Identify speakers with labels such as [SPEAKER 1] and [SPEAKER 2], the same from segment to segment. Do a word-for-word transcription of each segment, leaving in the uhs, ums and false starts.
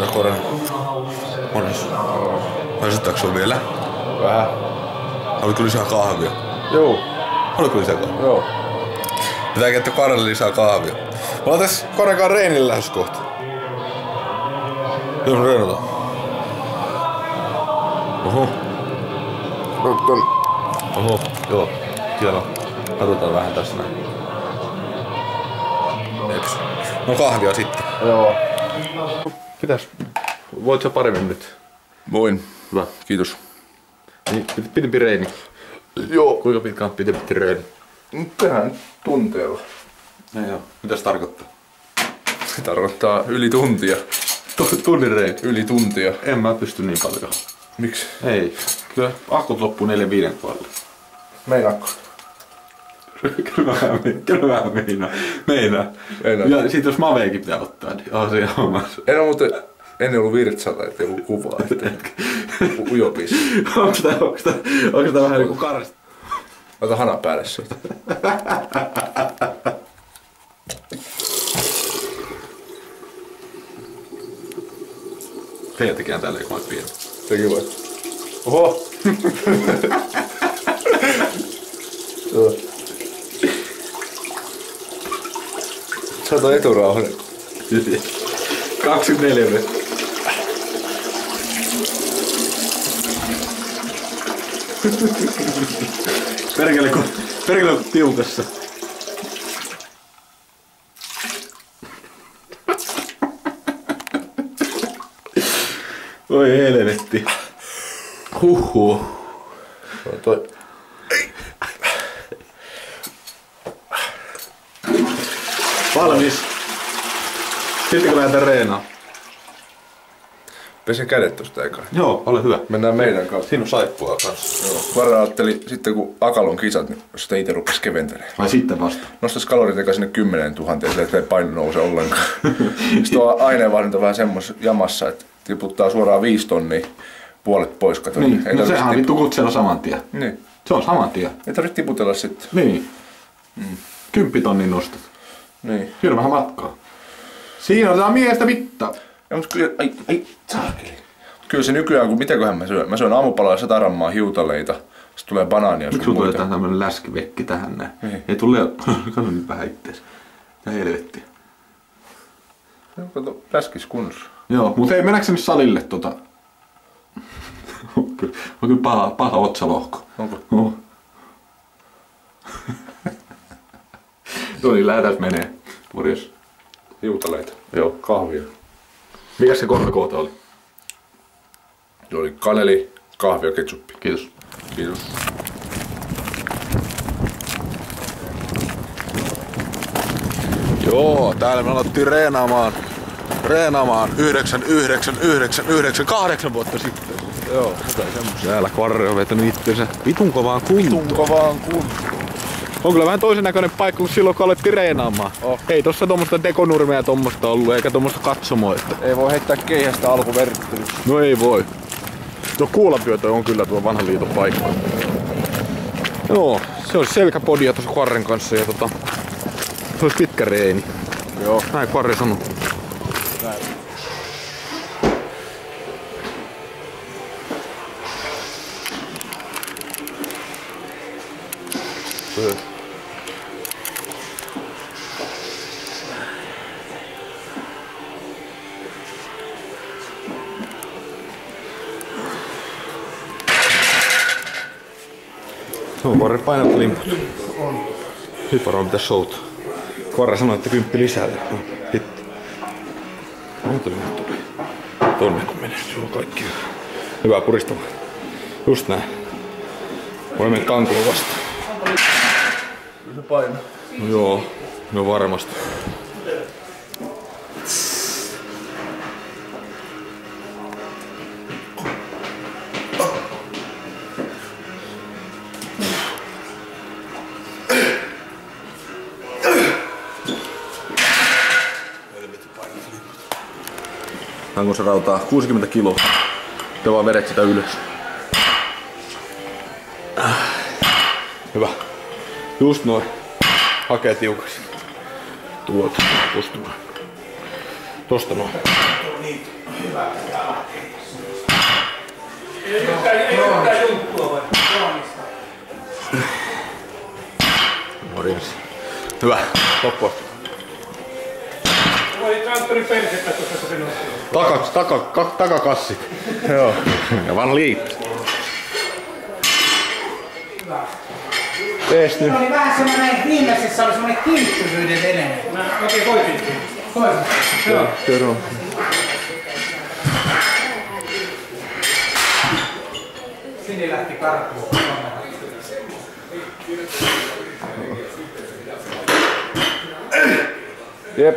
[SPEAKER 1] Koren. Mones. Maisutaanko sun vielä?
[SPEAKER 2] Vähän.
[SPEAKER 1] Haluatko lisää kahvia?
[SPEAKER 2] Joo.
[SPEAKER 1] Haluatko lisää kahvia?
[SPEAKER 2] Joo.
[SPEAKER 1] Pitää käyttää Karelle lisää kahvia. Me ollaan tässä Korenkaan reenillä lähes kohta. Jos me reenataan. Oho.
[SPEAKER 2] Nyt on.
[SPEAKER 1] Oho, joo. Siellä katsotaan vähän tässä näin. Eps. No kahvia sitten.
[SPEAKER 2] Joo.
[SPEAKER 1] Pitäis. Voit sä paremmin nyt?
[SPEAKER 2] Voin.
[SPEAKER 1] Hyvä.
[SPEAKER 2] Kiitos.
[SPEAKER 1] Niin, pitempi reeni.
[SPEAKER 2] Joo.
[SPEAKER 1] Kuinka pitkä on pitempi reeni?
[SPEAKER 2] Tehdään tunteella.
[SPEAKER 1] No joo. Mitä se tarkoittaa?
[SPEAKER 2] Se tarkoittaa yli tuntia.
[SPEAKER 1] Tunnin reeni.
[SPEAKER 2] Yli tuntia.
[SPEAKER 1] En mä pysty niin paljon.
[SPEAKER 2] Miksi?
[SPEAKER 1] Ei. Kyllä akut loppuu neljän viiden kohdalla.
[SPEAKER 2] Meinaatko?
[SPEAKER 1] Kyllä vähän, kyllä vähän meinaa. Meinaa.
[SPEAKER 2] Meinaa.
[SPEAKER 1] Ja sit jos Maveekin pitää ottaa, niin on se omassa.
[SPEAKER 2] En oo muuten ennen ollut virtsata, ettei ollut kuvaa. Ujopis.
[SPEAKER 1] Onks tää, onks tää, onks tää vähän niinku karsta?
[SPEAKER 2] Ota hana päälle siitä.
[SPEAKER 1] Teidän tekään tälleen, kun mä oon pieni.
[SPEAKER 2] Sekin voi. Oho! Sä oot eturauhanen.
[SPEAKER 1] kaksikymmentäneljä minuuttia. Perkele kun, perkele kun tiukassa. Oi helvetti. Huhhuh.
[SPEAKER 2] Toi.
[SPEAKER 1] Valmis. Sitten kun lähdetään reenaan.
[SPEAKER 2] Pese kädet tosta eikä.
[SPEAKER 1] Joo, ole hyvä.
[SPEAKER 2] Mennään meidän kanssa.
[SPEAKER 1] Siinä on saippua kanssa.
[SPEAKER 2] Joo. Varra ajatteli sitten kun Akalon kisat, niin jos sitä ite rupes keventelemään.
[SPEAKER 1] Vai sitten vasta?
[SPEAKER 2] Nostais kalorit eka sinne kymmeneen tuhanteen, sillä ettei paino nouse ollenkaan. Sitten on aineenvaihdunta vähän semmos jamassa, että tiputtaa suoraan viisi tonnia puolet pois. Kato.
[SPEAKER 1] Niin,
[SPEAKER 2] Ei
[SPEAKER 1] no sehän on
[SPEAKER 2] tipu-
[SPEAKER 1] vittu kutsella saman tien.
[SPEAKER 2] Niin.
[SPEAKER 1] Se on saman tien.
[SPEAKER 2] Ei tarvitse tiputella sitten.
[SPEAKER 1] Niin. Mm. Kymppitonnin nostat.
[SPEAKER 2] Niin.
[SPEAKER 1] Siinä on vähän matkaa. Siinä otetaan miestä mittaa.
[SPEAKER 2] Ja mut kyllä, ai, ai, saakeli. Kyllä se nykyään, kun mitäköhän mä syön. Mä syön aamupalalla sata grammaa hiutaleita. Sitten tulee banaania
[SPEAKER 1] Miksi
[SPEAKER 2] sun
[SPEAKER 1] sulla tulee
[SPEAKER 2] muita.
[SPEAKER 1] tämmönen läskivekki tähän näin?
[SPEAKER 2] Niin.
[SPEAKER 1] Ei tule kato nyt vähän ittees. Tää helvettiä.
[SPEAKER 2] Kato, läskis kunnossa.
[SPEAKER 1] Joo, mut ei mennäänkö nyt salille tota? on kyllä, on kyllä paha, paha otsalohko.
[SPEAKER 2] Onko?
[SPEAKER 1] Oh. No niin, lähdetään menee. Morjes.
[SPEAKER 2] Hiutaleita.
[SPEAKER 1] Joo.
[SPEAKER 2] Kahvia.
[SPEAKER 1] Mikäs se kolme koota oli?
[SPEAKER 2] Se oli kaneli, kahvi ja ketsuppi.
[SPEAKER 1] Kiitos.
[SPEAKER 2] Kiitos.
[SPEAKER 1] Joo, täällä me alettiin reenaamaan. Reenaamaan yhdeksän, yhdeksän, yhdeksän, yhdeksän, kahdeksan vuotta sitten.
[SPEAKER 2] Joo, jotain semmoista.
[SPEAKER 1] Täällä Kvarre on vetänyt itsensä vitun kovaan kuntoon.
[SPEAKER 2] Vitun kovaan kuntoon.
[SPEAKER 1] On kyllä vähän toisen näköinen paikka kuin silloin kun alettiin reenaamaan.
[SPEAKER 2] Oh.
[SPEAKER 1] Ei tossa tommoista dekonurmea tommosta ollut eikä tommosta katsomoa. Että...
[SPEAKER 2] Ei voi heittää keihästä alkuverryttelyssä.
[SPEAKER 1] No ei voi. No Kuulanpyötö on kyllä tuo vanhan liiton paikka. Joo, se olisi selkäpodia tuossa Kvarren kanssa ja tota... Se olisi pitkä reeni.
[SPEAKER 2] Joo.
[SPEAKER 1] Näin Kvarre sanoi.
[SPEAKER 2] Näin.
[SPEAKER 1] Syö. No, Kvarre painat limput. Nyt varmaan pitäis soutaa. Kvarre sanoi, että kymppi lisää. No, hitti. Muuta nyt tuli. Tonne kun menee, sulla on kaikki hyvä. Hyvää puristamaan. Just näin. Voi mennä kankuun vastaan.
[SPEAKER 2] Kyllä se paino.
[SPEAKER 1] No joo, no varmasti. Onko se rautaa kuusikymmentä kiloa. Te vaan vedet sitä ylös. Hyvä. Just noin. Hakee tiukaksi. Tuot. Pustumaan. Tosta noin. Morjens. Hyvä. Loppu. Taka, taka, ka, takakassit. Joo. Ja vaan liippi. Tees nyt.
[SPEAKER 3] Se oli vähän semmonen, viimeisessä oli semmonen kiinttyvyyden edelleen. Mä oikein koitin. Koitin. Joo.
[SPEAKER 1] Terve.
[SPEAKER 3] Sini lähti karkuun.
[SPEAKER 2] Jep.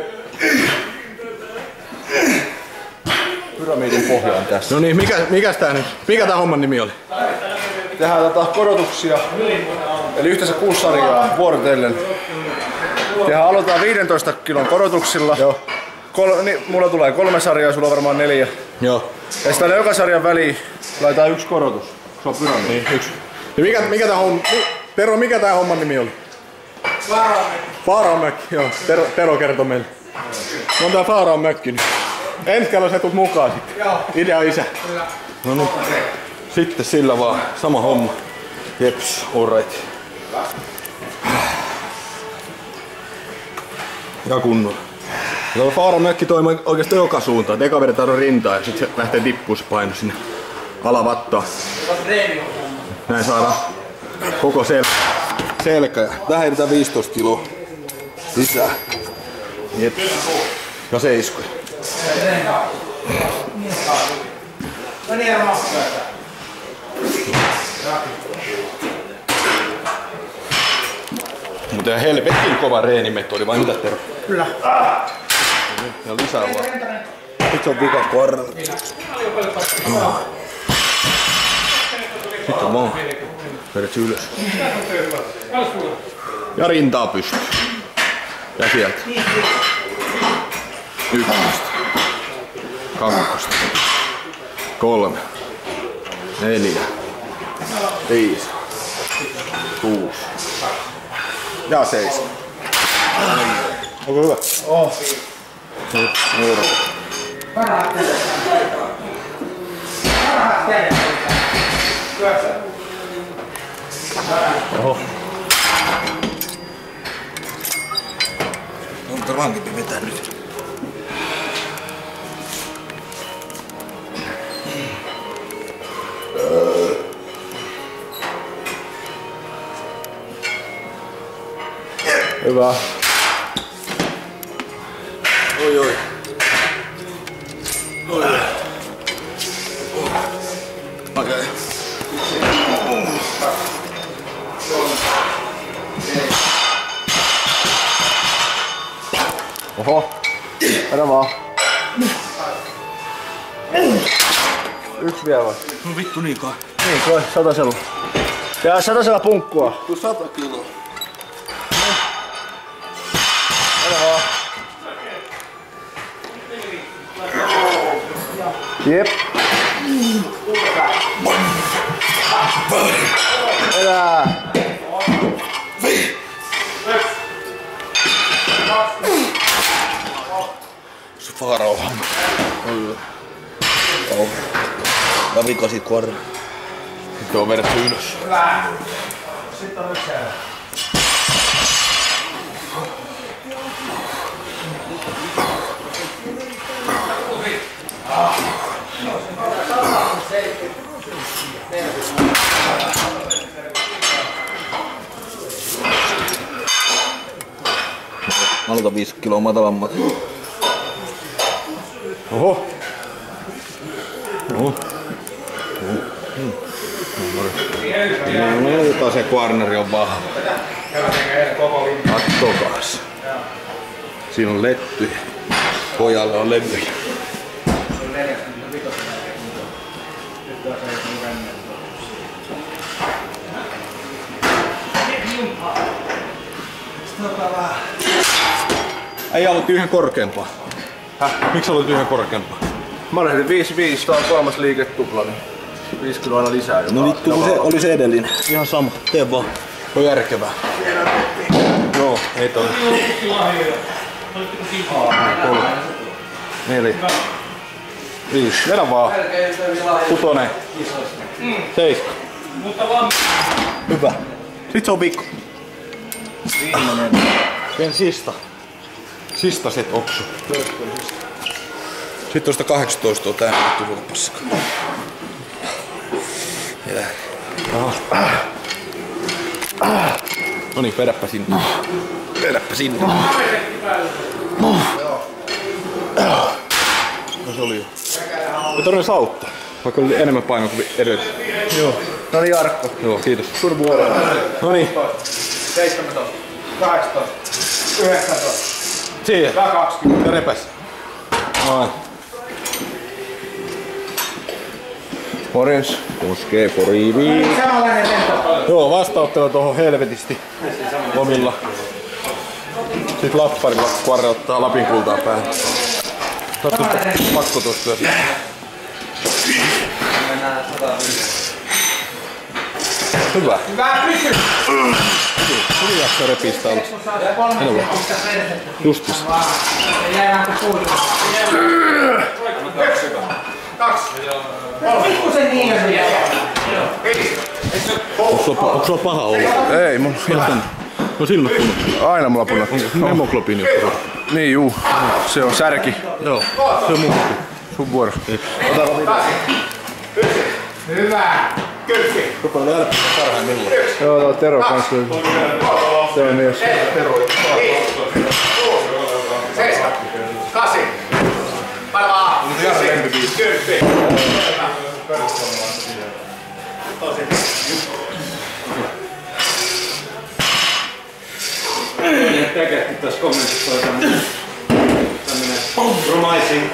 [SPEAKER 2] Pyramidin pohja on tässä.
[SPEAKER 1] No niin, mikä, mikäs tää nyt? Mikä tää homman nimi oli?
[SPEAKER 2] Tehdään tota korotuksia. Eli yhteensä kuusi sarjaa vuorotellen. Tehdään aloitetaan viidentoista kilon korotuksilla.
[SPEAKER 1] Joo.
[SPEAKER 2] Kol, niin, mulla tulee kolme sarjaa, sulla on varmaan neljä.
[SPEAKER 1] Joo.
[SPEAKER 2] Ja sitten aina joka sarjan väliin laitetaan yksi korotus. Se on pyramidi.
[SPEAKER 1] Niin, yksi. Ja mikä, mikä tää homma... Tero, mikä tää homman nimi oli?
[SPEAKER 3] Vaaramäki.
[SPEAKER 1] Faaraanmäki, joo. Tero, Tero kertoi meille. No on tää Faaraanmäki nyt. Ensi kerralla sä tulet mukaan sitten.
[SPEAKER 3] Joo.
[SPEAKER 1] Idea isä.
[SPEAKER 3] Kyllä.
[SPEAKER 1] No niin. Sitten sillä vaan. Sama homma. Jeps, alright. Ja kunnolla. Tuo Faaraanmäki toimii oikeastaan joka suuntaan. Eka vedetään rintaa ja sitten se lähtee tippuu se paino sinne alavattaan. Näin saadaan koko sel selkä. Ja tähän heitetään viisitoista kiloa lisää. Jep. Ja seiskoja.
[SPEAKER 3] No niin, Jarmo.
[SPEAKER 1] Mutta ihan helvetin kova reenimetodi, vai mitä Tero?
[SPEAKER 3] Kyllä.
[SPEAKER 1] Ja lisää vaan. Nyt on vika korra. Sitten vaan. Vedät ylös. Ja rintaa pystyy. Ja sieltä. Ykköstä. Kakkosta. Kolme. Neljä. Viisi. Kuusi. Ja seitsemän. Onko hyvä?
[SPEAKER 2] Oh.
[SPEAKER 1] Nyt muura.
[SPEAKER 3] Parhaat kädet. Parhaat kädet.
[SPEAKER 1] Oho. Onko rankimpi vetää nyt?
[SPEAKER 2] Hyvä.
[SPEAKER 1] Oi oi. Oi oi. Okei. Okay.
[SPEAKER 2] Oho. Mennä vaan. Yksi vielä vai?
[SPEAKER 1] No vittu niin kai.
[SPEAKER 2] Niin, kai satasella. Ja satasella punkkua.
[SPEAKER 1] Tuu sata kiloa.
[SPEAKER 2] Mennä vaan. Jep. Enää.
[SPEAKER 1] Se Faarao. Oh. Ja vika siitä kuorra. Sitten on vedetty ylös.
[SPEAKER 3] Hyvä. Sitten on lisää.
[SPEAKER 1] Mä aloitan viisi kiloa matalammat. Oho. Oho. Oho. Hmm. No, no, jota se corneri on vahva. Kattokaas. Siinä on letty. Pojalle on levyjä. Ei ollut yhden korkeampaa. Häh? Miksi olet yhden korkeampaa?
[SPEAKER 2] Mä lähdin viisi viisi, tää on kolmas liiketupla, niin viisi kiloa aina lisää.
[SPEAKER 1] No vittu, kun se oli se edellinen. Ihan sama. Tee vaan. On järkevää. Joo, ei toi. Neljä. Viisi. Vedä vaan. Kutonen. Seiska. Hyvä. Sit se on pikku. Viimeinen. Vien sista. Sista sit oksu. Sitten tuosta kahdeksantoista on tää nyt huopassa. No niin, vedäpä sinne. Vedäpä sinne. No se oli jo. Me tarvitsen auttaa. Vaikka oli enemmän painoa kuin edelleen.
[SPEAKER 2] Joo. No niin Jarkko.
[SPEAKER 1] Joo, kiitos.
[SPEAKER 2] Sun vuoro.
[SPEAKER 1] No niin.
[SPEAKER 3] seitsemäntoista, kahdeksantoista, yhdeksäntoista,
[SPEAKER 1] Siihen.
[SPEAKER 3] kaksikymmentä.
[SPEAKER 1] Ja repäs. Noin.
[SPEAKER 2] Morjens.
[SPEAKER 1] Koskee poriiviin.
[SPEAKER 3] Samanlainen lento.
[SPEAKER 1] Joo, vastaanottelu tuohon helvetisti lomilla. Sitten lapparilla kuore ottaa Lapin kultaa päähän. Katso pakko tuosta työstä. Hyvä.
[SPEAKER 3] Hyvä pysy.
[SPEAKER 1] Hyvin jaksaa repistä aluksi. Justis.
[SPEAKER 3] Jäi vähän kuin puhutus. Kaksi. Pikkusen niin se jäi.
[SPEAKER 1] Onko sulla paha ollut?
[SPEAKER 2] Ei, mun
[SPEAKER 1] No silmät punot.
[SPEAKER 2] aina mulla punat.
[SPEAKER 1] Hemoglobiini juttu.
[SPEAKER 2] Niin juu, se on särki.
[SPEAKER 1] Joo, se on mun juttu.
[SPEAKER 2] Sun vuoro.
[SPEAKER 3] Hyvä. Kylppi.
[SPEAKER 1] Rupaa jälkeen parhaan minulla.
[SPEAKER 2] Joo, tää on Tero kans. Se on mies.
[SPEAKER 3] Seitsemän. Kasi. Varmaan. Kylppi.
[SPEAKER 4] Teketti tässä kommentissa toi tämmönen romaising.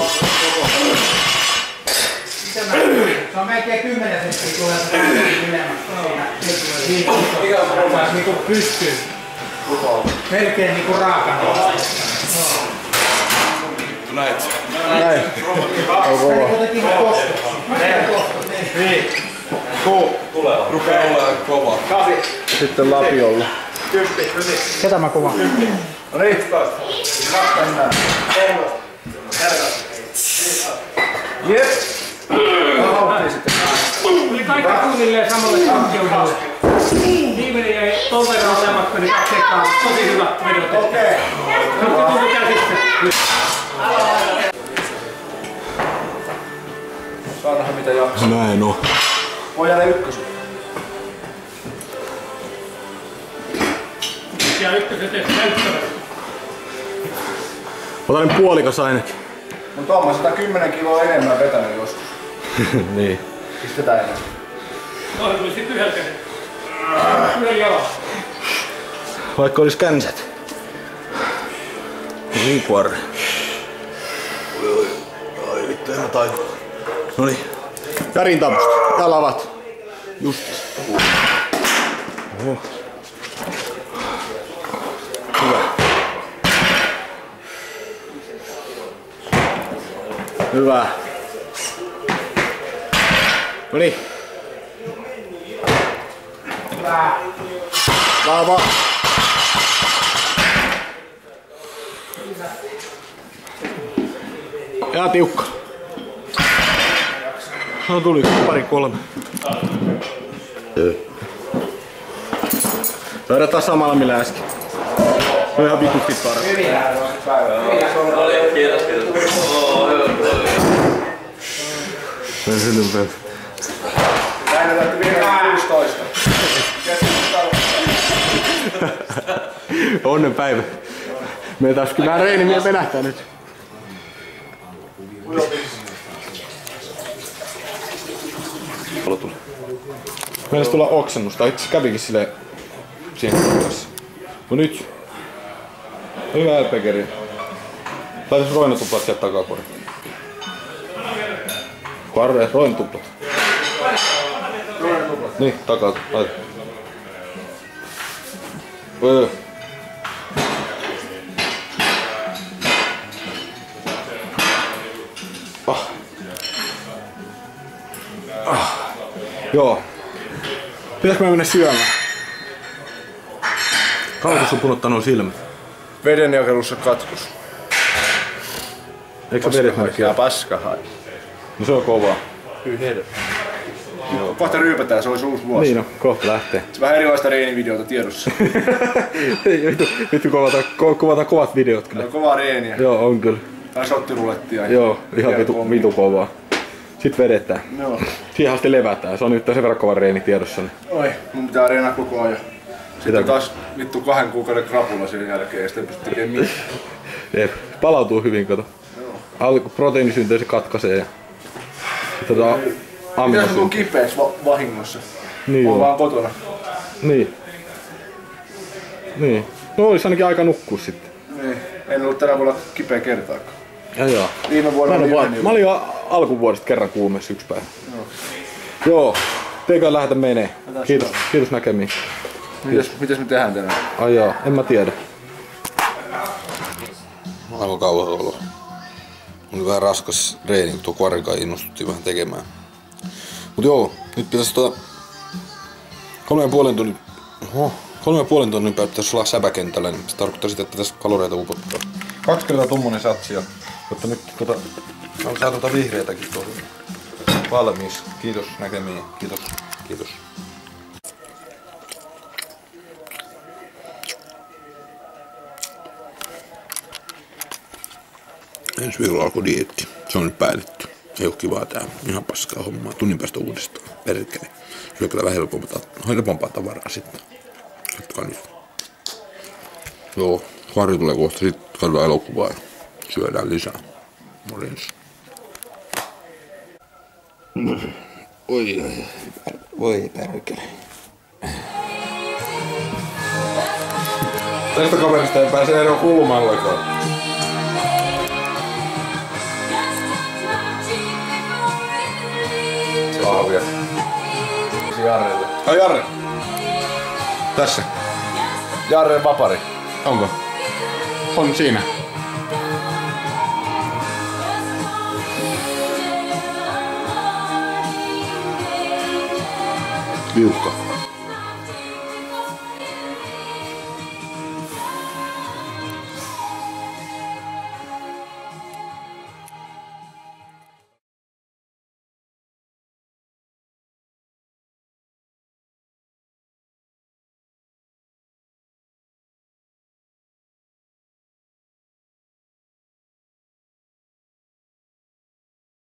[SPEAKER 3] Se on melkein kymmenen senttiä tulee ylemmästä. Niinku pystyy. Melkein niinku raakana.
[SPEAKER 2] Näin.
[SPEAKER 3] Kuitenkin ihan kosto.
[SPEAKER 1] Rupee olemaan kovaa.
[SPEAKER 2] Sitten Lapiolla.
[SPEAKER 3] Ketä mä kuvaan?
[SPEAKER 2] No niin. Mennään. Jep.
[SPEAKER 4] Oli kaikki suunnilleen samalle kakkeudulle. Viimeinen jäi ton verran olematta, niin kaksi ekkaa tosi hyvä vedot. Okei. Nyt se tuntuu käsissä.
[SPEAKER 2] Saa nähdä mitä jaksaa.
[SPEAKER 1] Näin on.
[SPEAKER 2] Pojalle ykkösen.
[SPEAKER 4] Ja ykköset ehkä näyttävät.
[SPEAKER 1] Otan nyt puolikas ainakin.
[SPEAKER 2] Mut oon mä sata kymmenen kiloa enemmän vetänyt joskus.
[SPEAKER 1] Niin.
[SPEAKER 2] Pistetään enemmän.
[SPEAKER 4] Toinen tuli sit yhdellä kädellä. Yhdellä jalalla.
[SPEAKER 1] Vaikka olis känset. Niin kuorre. Oi oi. Ai vittu, en mä tajua. Noniin. Jarin tapusta. Ja lavat. Just. Oho. Hyvä. Hyvä. Noniin.
[SPEAKER 3] Hyvä.
[SPEAKER 1] Lava. Ja tiukka. No tuli pari kolme. Vedetaan samalla millä äsken. No ihan vitusti parempi.
[SPEAKER 4] Kiitos, kiitos.
[SPEAKER 1] Se on hyvä.
[SPEAKER 2] Näin näytti vielä kuusitoista.
[SPEAKER 1] Onnen päivä. Me taas kyllä reini vielä venähtää nyt. Meillä tulla oksennusta. Itse kävikin silleen siihen kanssa. No nyt. Hyvä L P-keri. Laitais roinatuplat sieltä takakorin. Karre, roinatuplat. Niin, takaa. Laita. Öö. Ah. Ah. Joo. Pitäisikö mä mennä syömään? Kauan sun punottanut silmät.
[SPEAKER 2] Vedenjakelussa katkos.
[SPEAKER 1] Eikö sä vedet mennä
[SPEAKER 2] Ja
[SPEAKER 1] kieltä?
[SPEAKER 2] paskahai.
[SPEAKER 1] No se on kovaa.
[SPEAKER 2] Kohta ryypätään, se olisi uusi vuosi.
[SPEAKER 1] Niin no, kohta lähtee.
[SPEAKER 2] Se vähän erilaista reenivideota tiedossa.
[SPEAKER 1] Ei, vittu, vittu kuvataan, ko, kuvataan kovat videot kyllä.
[SPEAKER 2] Kovaa reeniä.
[SPEAKER 1] Joo, on kyllä.
[SPEAKER 2] Tai shottirulettia.
[SPEAKER 1] Joo, ihan vitu, vitu kovaa. Sitten vedetään.
[SPEAKER 2] Joo.
[SPEAKER 1] Siihen asti levätään. Se on nyt sen verran kova reeni tiedossa. Niin.
[SPEAKER 2] Oi, mun pitää reenaa koko ajan. Sitten
[SPEAKER 1] Pitääkö?
[SPEAKER 2] taas vittu kahden kuukauden krapula sen jälkeen ja sitten ei pysty tekemään mitään.
[SPEAKER 1] Jep, palautuu hyvin, kato. Alku proteiinisynteesi katkaisee ja sitten tota
[SPEAKER 2] Mitä se tuu
[SPEAKER 1] aminosynteesi.
[SPEAKER 2] kipeäks va- vahingossa?
[SPEAKER 1] Niin
[SPEAKER 2] On
[SPEAKER 1] joo.
[SPEAKER 2] vaan kotona.
[SPEAKER 1] Niin. Niin. No olisi ainakin aika nukkua sitten.
[SPEAKER 2] Niin. En ollut tänä vuonna kipeä kertaakaan.
[SPEAKER 1] Ja joo.
[SPEAKER 2] Viime vuonna
[SPEAKER 1] Mä,
[SPEAKER 2] oli
[SPEAKER 1] vaan,
[SPEAKER 2] yhden
[SPEAKER 1] mä olin jo alkuvuodesta kerran kuumeessa yksi päivä. Joo. Joo. Teikö lähdetä menee. Kiitos, kiitos näkemiin.
[SPEAKER 2] Mitäs, mitäs me tehdään tänään?
[SPEAKER 1] Ai joo, en mä tiedä.
[SPEAKER 5] Aivan kauan olo. Oli vähän raskas reeni, kun tuo kuorikaan innostuttiin vähän tekemään. Mut joo, nyt pitäis tota... Kolme ja puolen tunnin... Oho, kolme ja puolen tunnin päivä pitäis olla säpäkentällä, niin se tarkoittaa sitä, että tässä kaloreita upottaa.
[SPEAKER 1] Kaksi kertaa tommonen satsi, jotta nyt tota... On saa tota vihreitäkin tuolla. Valmis. Kiitos näkemiin. Kiitos.
[SPEAKER 5] Kiitos. Ensi viikolla alkoi dieetti. Se on nyt päätetty. Ei oo kivaa tää. Ihan paskaa hommaa. Tunnin päästä uudestaan. Perkele. Syökää vähän helpompaa, helpompaa tavaraa sitten. Katsokaa nyt. Joo. Harri tulee kohta. Sitten katsotaan elokuvaa ja syödään lisää. Morjens. Oi, oi, voi perkele.
[SPEAKER 1] Tästä kaverista ei pääse eroon kulmallakaan.
[SPEAKER 2] Kahvia. Jarrelle.
[SPEAKER 1] Ai Jarre. Tässä.
[SPEAKER 2] Jarren vapari.
[SPEAKER 1] Onko? On siinä.
[SPEAKER 5] Viukka.